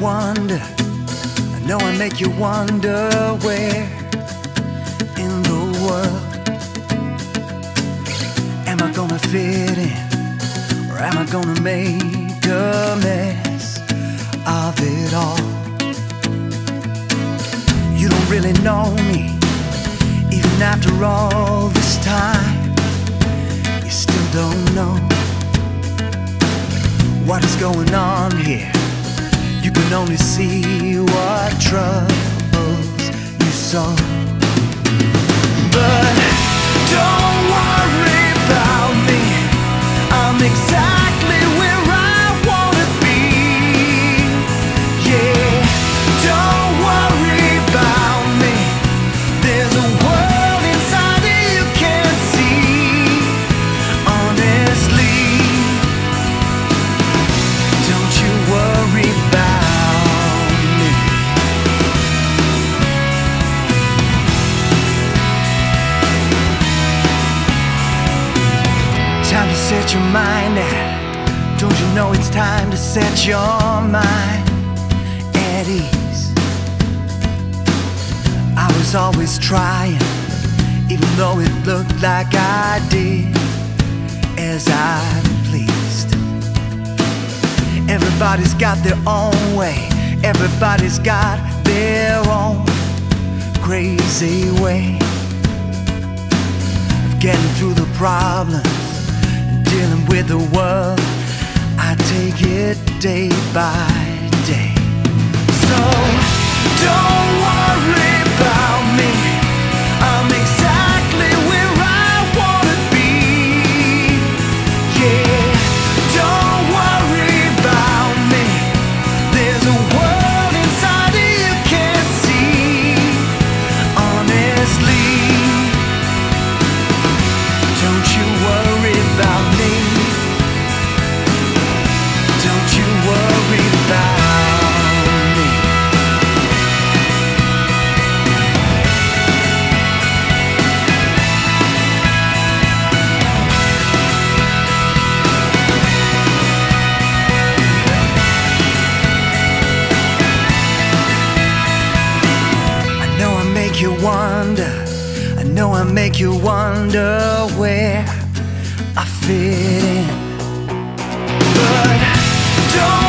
wonder, I know I make you wonder where in the world am I gonna fit in, or am I gonna make a mess of it all? You don't really know me, even after all this time. You still don't know what is going on here. You can only see what troubles you so. But don't worry about me, I'm exactly where I wanna be. Yeah, don't worry about me, there's a world inside that you can't see. Honestly, don't you worry about me. Time to set your mind at, don't you know it's time to set your mind at ease. I was always trying, even though it looked like I did as I pleased. Everybody's got their own way, everybody's got their own crazy way of getting through the problems and dealing with the world. I take it day by day. So don't worry about me, I'm exactly where I wanna be. Yeah, don't worry about me, there's a world inside that you can't see. Honestly, don't you worry about me, don't you worry about me. You wonder, I know I make you wonder where I fit in. But don't